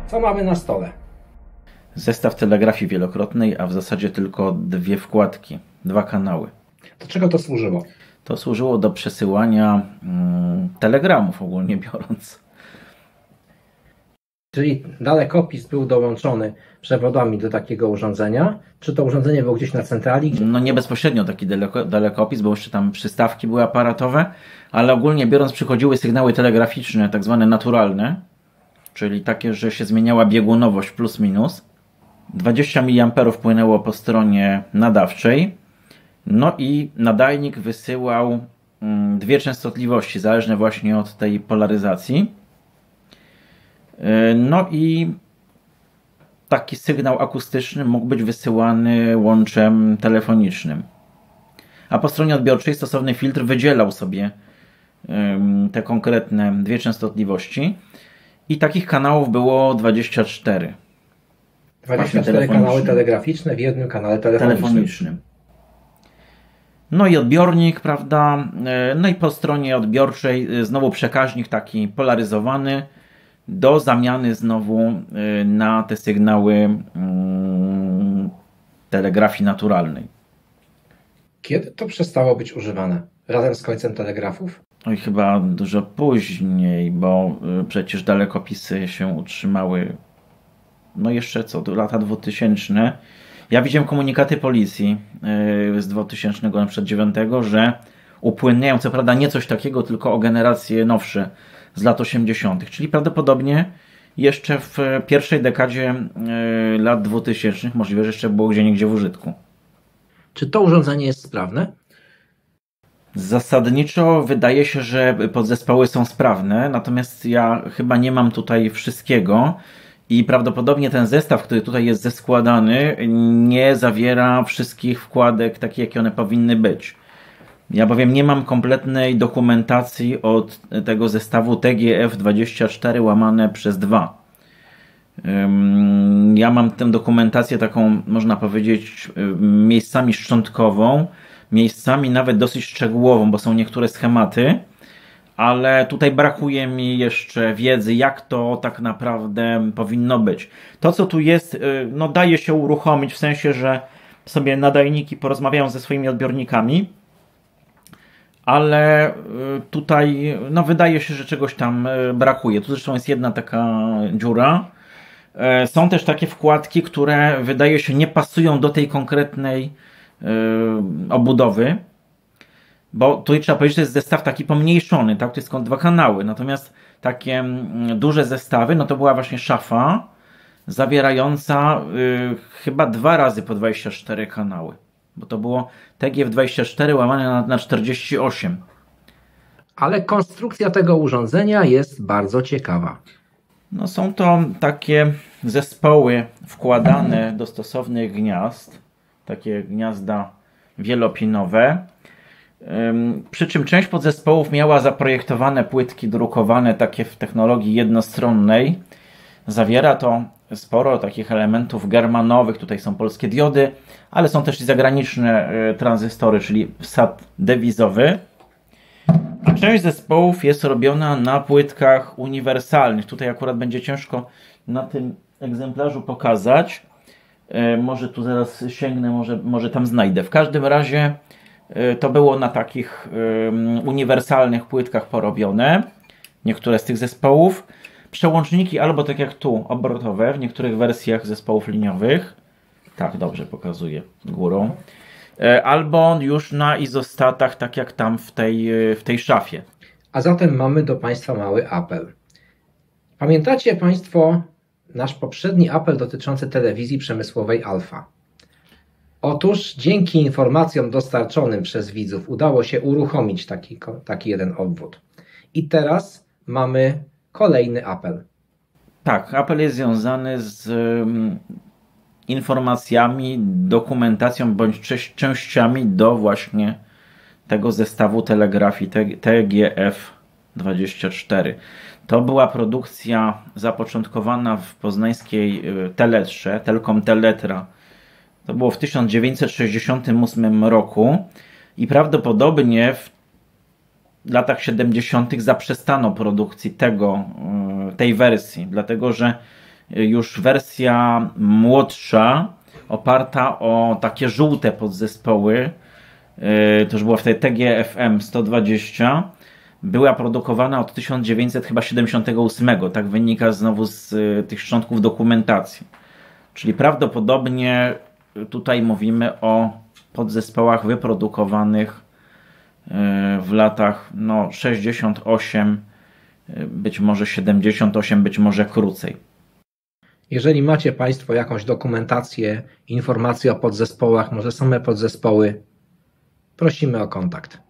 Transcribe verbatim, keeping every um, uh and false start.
Co mamy na stole? Zestaw telegrafii wielokrotnej, a w zasadzie tylko dwie wkładki, dwa kanały. Do czego to służyło? To służyło do przesyłania mm, telegramów ogólnie biorąc. Czyli dalekopis był dołączony przewodami do takiego urządzenia? Czy to urządzenie było gdzieś na centrali? Gdzie... No nie bezpośrednio taki daleko, dalekopis, bo jeszcze tam przystawki były aparatowe, ale ogólnie biorąc przychodziły sygnały telegraficzne, tak zwane naturalne, czyli takie, że się zmieniała biegunowość plus minus. dwadzieścia miliamperów płynęło po stronie nadawczej, no i nadajnik wysyłał mm, dwie częstotliwości, zależne właśnie od tej polaryzacji. No i taki sygnał akustyczny mógł być wysyłany łączem telefonicznym. A po stronie odbiorczej stosowny filtr wydzielał sobie te konkretne dwie częstotliwości i takich kanałów było dwadzieścia cztery. dwadzieścia cztery kanały telegraficzne w jednym kanale telefonicznym. telefonicznym. No i odbiornik, prawda? No i po stronie odbiorczej znowu przekaźnik taki polaryzowany do zamiany znowu na te sygnały telegrafii naturalnej. Kiedy to przestało być używane? Razem z końcem telegrafów? Oj, chyba dużo później, bo przecież dalekopisy się utrzymały no jeszcze co, do lata dwutysięczne. Ja widziałem komunikaty policji z dwa tysiące dziewiątego, że upłynniają, co prawda nie coś takiego, tylko o generacje nowsze z lat osiemdziesiątych, czyli prawdopodobnie jeszcze w pierwszej dekadzie lat dwutysięcznych, możliwe, że jeszcze było gdzieniegdzie w użytku. Czy to urządzenie jest sprawne? Zasadniczo wydaje się, że podzespoły są sprawne, natomiast ja chyba nie mam tutaj wszystkiego i prawdopodobnie ten zestaw, który tutaj jest zeskładany, nie zawiera wszystkich wkładek takie, jakie one powinny być. Ja bowiem nie mam kompletnej dokumentacji od tego zestawu T G F dwadzieścia cztery łamane przez dwa. Ja mam tę dokumentację taką, można powiedzieć, miejscami szczątkową, miejscami nawet dosyć szczegółową, bo są niektóre schematy, ale tutaj brakuje mi jeszcze wiedzy, jak to tak naprawdę powinno być. To, co tu jest, no daje się uruchomić, w sensie, że sobie nadajniki porozmawiają ze swoimi odbiornikami, ale tutaj no wydaje się, że czegoś tam brakuje. Tu zresztą jest jedna taka dziura. Są też takie wkładki, które wydaje się nie pasują do tej konkretnej obudowy, bo tu trzeba powiedzieć, że to jest zestaw taki pomniejszony, tak? To jest dwa kanały, natomiast takie duże zestawy, no to była właśnie szafa zawierająca y, chyba dwa razy po dwadzieścia cztery kanały, bo to było T G F dwadzieścia cztery łamane na, na czterdzieści osiem. Ale konstrukcja tego urządzenia jest bardzo ciekawa. No są to takie zespoły wkładane do stosownych gniazd, takie gniazda wielopinowe, przy czym część podzespołów miała zaprojektowane płytki drukowane takie w technologii jednostronnej. Zawiera to sporo takich elementów germanowych, tutaj są polskie diody, ale są też i zagraniczne tranzystory, czyli wsad dewizowy. A część zespołów jest robiona na płytkach uniwersalnych. Tutaj akurat będzie ciężko na tym egzemplarzu pokazać. Może tu zaraz sięgnę, może, może tam znajdę. W każdym razie to było na takich uniwersalnych płytkach porobione. Niektóre z tych zespołów. Przełączniki albo tak jak tu, obrotowe w niektórych wersjach zespołów liniowych. Tak, dobrze pokazuję górą. Albo już na izostatach, tak jak tam w tej, w tej szafie. A zatem mamy do Państwa mały apel. Pamiętacie Państwo nasz poprzedni apel dotyczący telewizji przemysłowej Alfa? Otóż dzięki informacjom dostarczonym przez widzów udało się uruchomić taki, taki jeden obwód. I teraz mamy kolejny apel. Tak, apel jest związany z um, informacjami, dokumentacją bądź częściami do właśnie tego zestawu telegrafii T G F dwadzieścia cztery. To była produkcja zapoczątkowana w poznańskiej Teletrze, Telkom Teletra. To było w tysiąc dziewięćset sześćdziesiątym ósmym roku i prawdopodobnie w latach siedemdziesiątych zaprzestano produkcji tego, tej wersji, dlatego że już wersja młodsza, oparta o takie żółte podzespoły, to już była wtedy T G F M sto dwadzieścia, była produkowana od tysiąc dziewięćset siedemdziesiątego ósmego, tak wynika znowu z tych szczątków dokumentacji. Czyli prawdopodobnie tutaj mówimy o podzespołach wyprodukowanych w latach no, sześćdziesiąt osiem, być może siedemdziesiąt osiem, być może krócej. Jeżeli macie Państwo jakąś dokumentację, informacje o podzespołach, może same podzespoły, prosimy o kontakt.